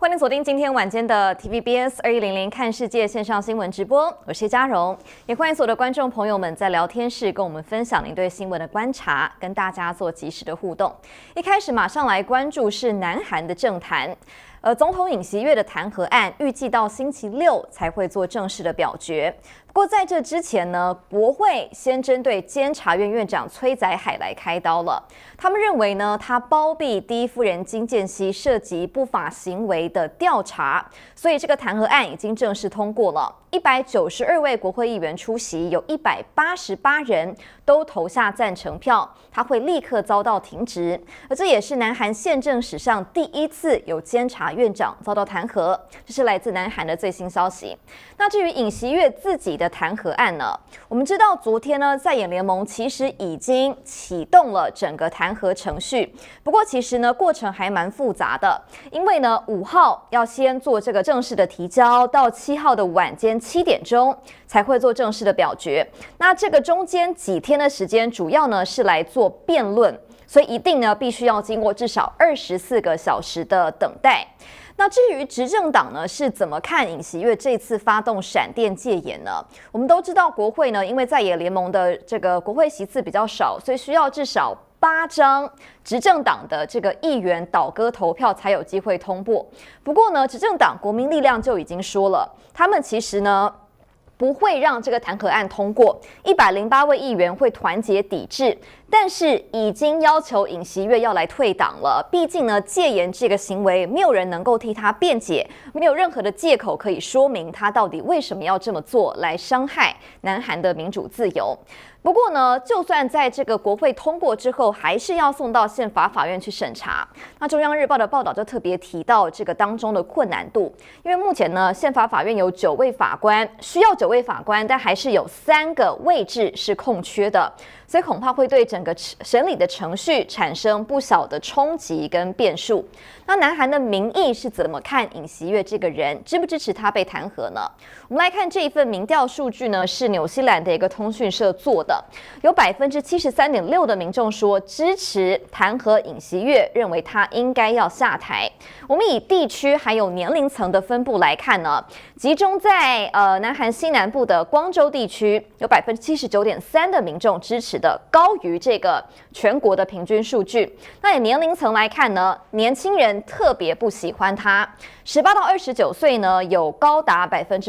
欢迎锁定今天晚间的 TVBS2100看世界线上新闻直播，我是嘉荣，也欢迎所有的观众朋友们在聊天室跟我们分享您对新闻的观察，跟大家做及时的互动。一开始马上来关注是南韩的政坛。总统尹锡悦的弹劾案预计到星期六才会做正式的表决。不过在这之前呢，国会先针对监察院院长崔载海来开刀了。他们认为呢，他包庇第一夫人金建熙涉及不法行为的调查，所以这个弹劾案已经正式通过了。192位国会议员出席，有188人都投下赞成票，他会立刻遭到停职。而这也是南韩宪政史上第一次有监察院长遭到弹劾，这是来自南韩的最新消息。那至于尹锡悦自己的弹劾案呢？我们知道昨天呢，在野联盟其实已经启动了整个弹劾程序，不过其实呢过程还蛮复杂的，因为呢5号要先做这个正式的提交，到7号的晚间7点钟才会做正式的表决。那这个中间几天的时间，主要呢是来做辩论，所以一定呢必须要经过至少24个小时的等待。那至于执政党呢是怎么看尹锡悦这次发动闪电戒严呢？我们都知道国会呢，因为在野联盟的这个国会席次比较少，所以需要至少8张执政党的这个议员倒戈投票才有机会通过。不过呢，执政党国民力量就已经说了，他们其实呢不会让这个弹劾案通过，108位议员会团结抵制，但是已经要求尹锡悦要来退党了。毕竟呢，戒严这个行为，没有人能够替他辩解，没有任何的借口可以说明他到底为什么要这么做，来伤害南韩的民主自由。不过呢，就算在这个国会通过之后，还是要送到宪法法院去审查。那中央日报的报道就特别提到这个当中的困难度，因为目前呢，宪法法院有9位法官，需要9位法官，但还是有3个位置是空缺的，所以恐怕会对整个审理的程序产生不小的冲击跟变数。那南韩的民意是怎么看尹锡悦这个人，支不支持他被弹劾呢？我们来看这一份民调数据呢，是纽西兰的一个通讯社做的，有73.6%的民众说支持弹劾尹锡悦，认为他应该要下台。我们以地区还有年龄层的分布来看呢，集中在南韩西南部的光州地区，有79.3%的民众支持的，高于这个全国的平均数据。那以年龄层来看呢，年轻人特别不喜欢他，18到29岁呢，有高达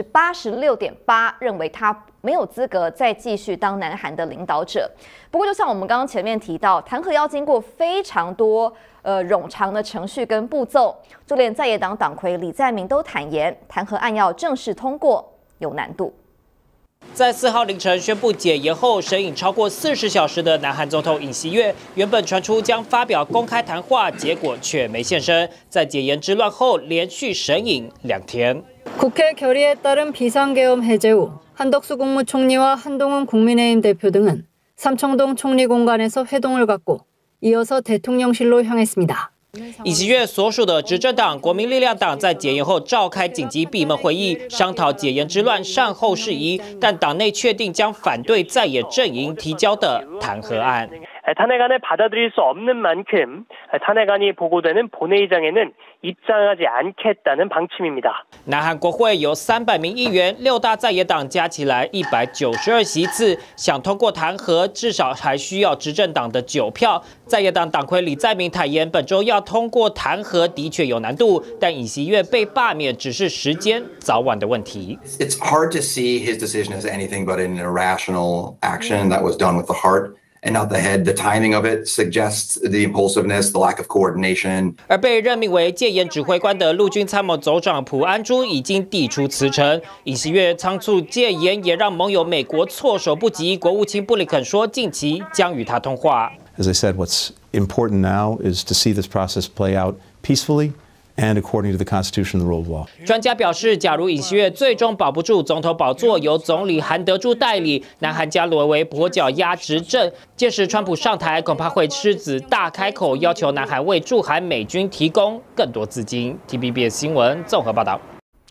86.8%认为他没有资格再继续当南韩的领导者。不过，就像我们刚刚前面提到，弹劾要经过非常多冗长的程序跟步骤，就连在野党党魁李在明都坦言，弹劾案要正式通过有难度。 在4号凌晨宣布解严后，审影超過40小时的南韩总统尹锡悦，原本传出将发表公开谈话，结果却没现身。在解严之乱后，连续审影2天。 국회 결의에 따른 비상계엄 해제 후 한덕수 국무총리와 한동훈 국민의힘 대표 등은 삼청동 총리 공간에서 회동을 갖고 이어서 대통령실로 향했습니다. 尹锡悦所属的执政党国民力量党在解严后召开紧急闭门会议，商讨解严之乱善后事宜，但党内确定将反对在野阵营提交的弹劾案。 탄핵안을 받아들일 수 없는 만큼 탄핵안이 보고되는 본회의장에는 입장하지 않겠다는 방침입니다. 南韩国会有300名议员，6大在野党加起来192席次，想通过弹劾，至少还需要执政党的9票。在野党党魁李在明坦言，本周要通过弹劾的确有难度，但尹锡悦被罢免只是时间早晚的问题。 It's hard to see his decision as anything but an irrational action that was done with the heart and not the head. The timing of it suggests the impulsiveness, the lack of coordination. 而被任命为戒严指挥官的陆军参谋总长朴安珠已经递出辞呈。尹锡悦仓促戒严也让盟友美国措手不及。国务卿布林肯说，近期将与他通话。 As I said, what's important now is to see this process play out peacefully and according to the Constitution and the rule of law. 专家表示，假如尹锡悦最终保不住总统宝座，由总理韩德洙代理，南韩将沦为跛脚鸭执政。届时，川普上台恐怕会狮子大开口，要求南韩为驻韩美军提供更多资金。TVBS 新闻综合报道。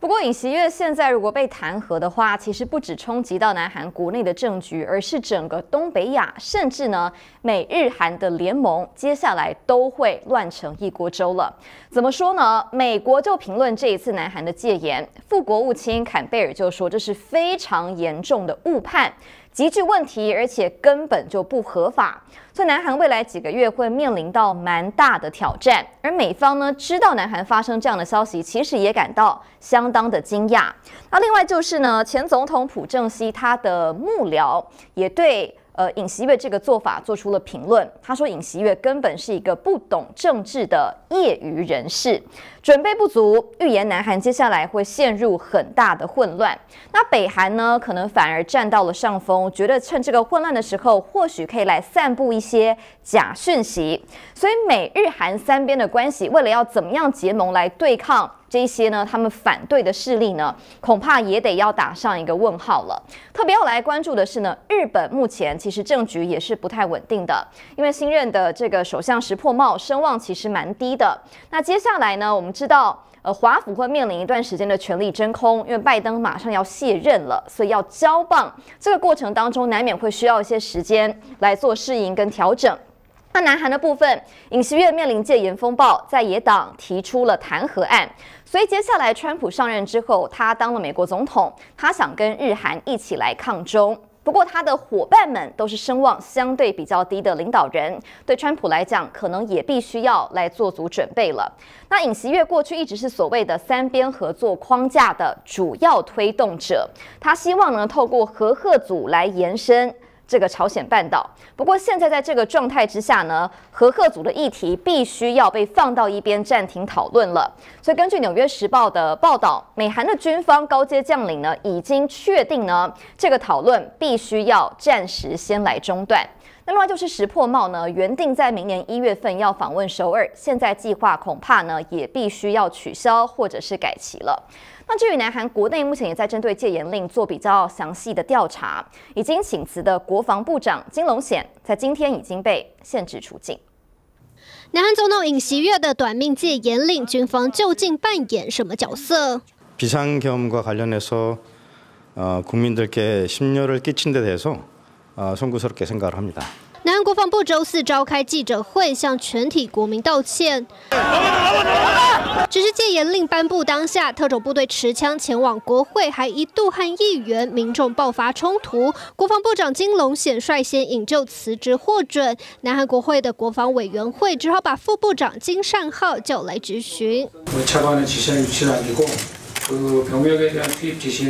不过尹锡悦现在如果被弹劾的话，其实不只冲击到南韩国内的政局，而是整个东北亚，甚至呢美日韩的联盟，接下来都会乱成一锅粥了。怎么说呢？美国就评论这一次南韩的戒严，副国务卿坎贝尔就说这是非常严重的误判。极具问题，而且根本就不合法，所以南韩未来几个月会面临到蛮大的挑战。而美方呢，知道南韩发生这样的消息，其实也感到相当的惊讶。那另外就是呢，前总统朴正熙他的幕僚也对尹锡悦这个做法做出了评论。他说尹锡悦根本是一个不懂政治的业余人士，准备不足，预言南韩接下来会陷入很大的混乱。那北韩呢，可能反而占到了上风，觉得趁这个混乱的时候，或许可以来散布一些假讯息。所以美日韩三边的关系，为了要怎么样结盟来对抗这一些呢，他们反对的势力呢，恐怕也得要打上一个问号了。特别要来关注的是呢，日本目前其实政局也是不太稳定的，因为新任的这个首相石破茂声望其实蛮低的。那接下来呢，我们知道华府会面临一段时间的权力真空，因为拜登马上要卸任了，所以要交棒。这个过程当中，难免会需要一些时间来做适应跟调整。那南韩的部分，尹锡悦面临戒严风暴，在野党提出了弹劾案，所以接下来川普上任之后，他当了美国总统，他想跟日韩一起来抗中。不过他的伙伴们都是声望相对比较低的领导人，对川普来讲，可能也必须要来做足准备了。那尹锡悦过去一直是所谓的三边合作框架的主要推动者，他希望呢透过核贺组来延伸这个朝鲜半岛。不过现在在这个状态之下呢，核贺组的议题必须要被放到一边暂停讨论了。所以根据《纽约时报》的报道，美韩的军方高阶将领呢已经确定呢，这个讨论必须要暂时先来中断。那另外就是石破茂呢，原定在明年1月份要访问首尔，现在计划恐怕呢也必须要取消或者是改期了。那至于南韩国内目前也在针对戒严令做比较详细的调查，已经请辞的国防部长金龙显在今天已经被限制出境。 南韩总统尹锡悦的短命戒严令，军方究竟扮演什么角色？ 비상계엄과 관련해서 국민들께 심려를 끼친 데 대해서 송구스럽게 생각을 합니다. 南韩国防部周四召开记者会，向全体国民道歉。只是戒严令颁布当下，特种部队持枪前往国会，还一度和议员、民众爆发冲突。国防部长金龙显率先引咎辞职获准，南韩国会的国防委员会只好把副部长金善浩叫来质询。 차관의 지시는 유치는 아니고 그 병력에 대한 투입 지시는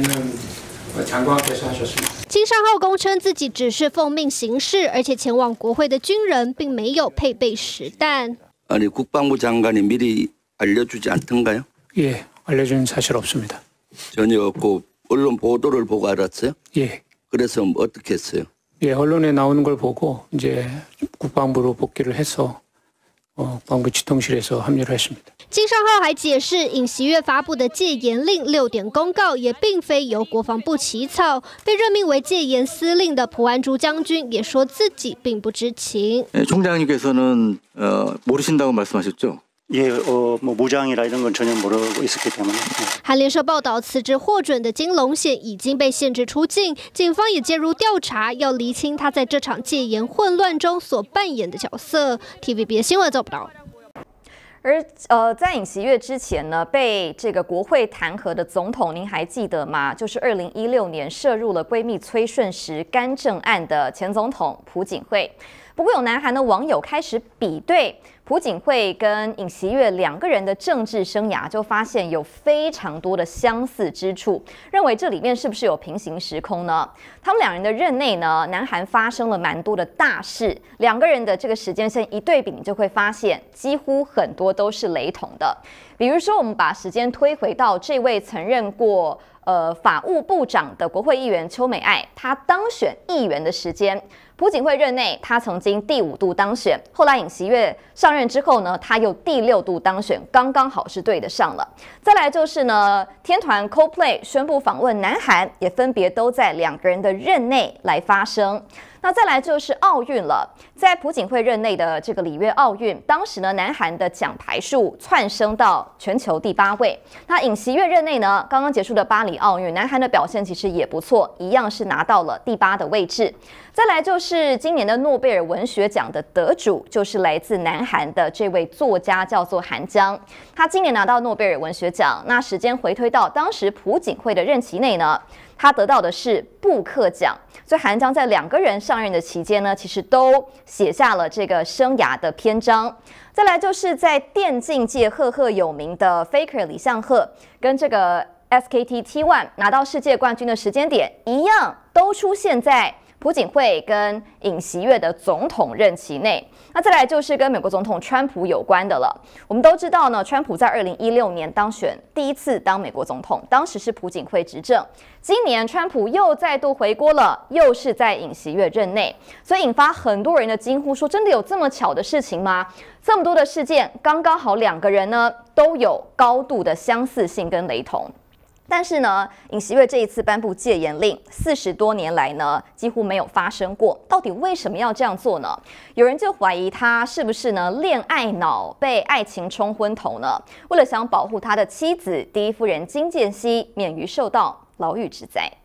장관께서 하셨습니다. 金善浩供称自己只是奉命行事，而且前往国会的军人并没有配备实弹。 아니 국방부 장관이 미리 알려주지 않던가요? 예, 알려준 사실 없습니다. 전혀 없고 언론 보도를 보고 알았어요? 예. 그래서 어떻게 했어요? 예, 언론에 나오는 걸 보고 이제 국방부로 복귀를 해서 국방부 지통실에서 합류를 했습니다. 金善浩还解释，尹锡悦发布的戒严令6点公告也并非由国防部起草，被任命为戒严司令的朴安珠将军也说自己并不知情。 총장님께서는 모르신다고 말씀하셨죠? 예, 뭐 무장이라 이런 건 전혀 모르고 있었기 때문에. 韩联社报道，辞职获准的金龙显已经被限制出境，警方也介入调查，要厘清他在这场戒严混乱中所扮演的角色。TVB 的新闻做不到。 而在尹锡悦之前呢，被这个国会弹劾的总统，您还记得吗？就是2016年涉入了闺蜜崔顺实干政案的前总统朴槿惠。不过有南韩的网友开始比对朴槿惠跟尹锡悦两个人的政治生涯，就发现有非常多的相似之处，认为这里面是不是有平行时空呢？他们两人的任内呢，南韩发生了蛮多的大事，两个人的这个时间线一对比，你就会发现几乎很多都是雷同的。比如说，我们把时间推回到这位曾任过法务部长的国会议员邱美爱，她当选议员的时间。 朴槿惠任内，他曾经第5度当选，后来尹锡悦上任之后呢，他又第6度当选，刚刚好是对得上了。再来就是呢，天团 Coldplay 宣布访问南韩，也分别都在两个人的任内来发生。 那再来就是奥运了，在朴槿惠任内的这个里约奥运，当时呢，南韩的奖牌数窜升到全球第8位。那尹锡悦任内呢，刚刚结束的巴黎奥运，南韩的表现其实也不错，一样是拿到了第8的位置。再来就是今年的诺贝尔文学奖的得主，就是来自南韩的这位作家，叫做韩江。他今年拿到诺贝尔文学奖，那时间回推到当时朴槿惠的任期内呢，他得到的是布克奖。所以韩江在2个人上任的期间呢，其实都写下了这个生涯的篇章。再来就是在电竞界赫赫有名的 Faker 李相赫，跟这个 SKT T1 拿到世界冠军的时间点一样，都出现在朴槿惠跟尹锡悦的总统任期内。那再来就是跟美国总统川普有关的了。我们都知道呢，川普在2016年当选，第1次当美国总统，当时是朴槿惠执政。今年川普又再度回锅了，又是在尹锡悦任内，所以引发很多人的惊呼，说真的有这么巧的事情吗？这么多的事件，刚刚好2个人呢都有高度的相似性跟雷同。但是呢，尹锡悦这一次颁布戒严令，40多年来呢几乎没有发生过。到底为什么要这样做呢？有人就怀疑他是不是呢恋爱脑，被爱情冲昏头呢？为了想保护他的妻子第1夫人金建熙免于受到牢狱之灾。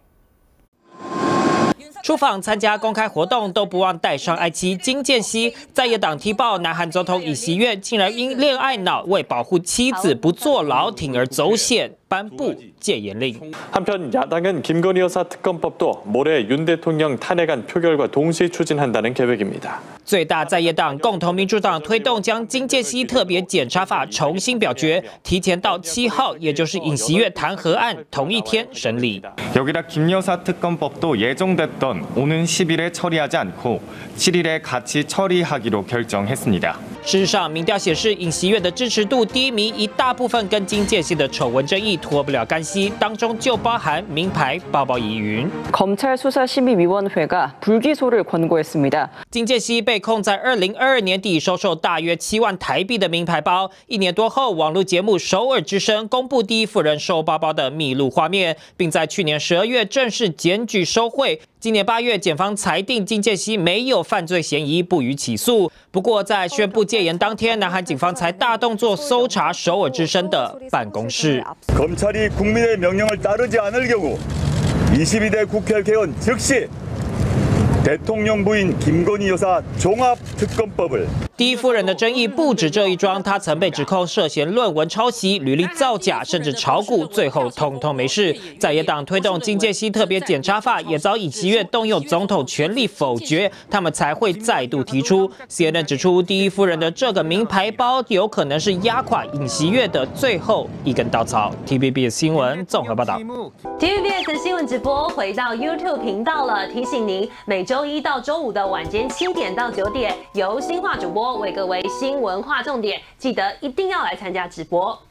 出访参加公开活动都不忘带上爱妻金建熙。在野党踢爆南韩总统尹锡悦竟然因恋爱脑为保护妻子不坐牢铤而走险，颁布戒严令。 한편 야당은 김건희 여사 특검법도 모레 윤 대통령 탄핵안 표결과 동시에 추진한다는 계획입니다. 最大在野党共同民主党推动将金建熙特别检察法重新表决，提前到7号，也就是尹锡悦弹劾案同一天审理。 여기다 김 여사 특검법도 예정됐던 오는 10일에 처리하지 않고 7일에 같이 처리하기로 결정했습니다. 事实上，民调显示尹锡悦的支持度低迷，一大部分跟金建熙的丑闻争议脱不了干系，当中就包含名牌包包疑云。 검찰수사심의위원회가 불기소를 권고했습니다. 金建熙被控在2022年底收受大约7万台币的名牌包，1年多后，网络节目《首尔之声》公布第1夫人收包包的密录画面，并在去年12月正式检举收贿。 今年8月，检方裁定金建熙没有犯罪嫌疑，不予起诉。不过，在宣布戒严当天，南韩警方才大动作搜查首尔之声的办公室。 검찰이 국민의 명령을 따르지 않을 경우 22대 국회 개헌 즉시 대통령 부인 김건희 여사 종합특검법을 第1夫人的争议不止这一桩，她曾被指控涉嫌论文抄袭、履历造假，甚至炒股，最后通通没事。在野党推动金建熙特别检察法，也遭尹锡悦动用总统权力否决，他们才会再度提出。CNN 指出，第1夫人的这个名牌包有可能是压垮尹锡悦的最后一根稻草。TVBS 新闻综合报道。 TVBS 新闻直播回到 YouTube 频道了，提醒您每周1到周5的晚间7点到9点，由新化主播为各位新闻划重点，记得一定要来参加直播。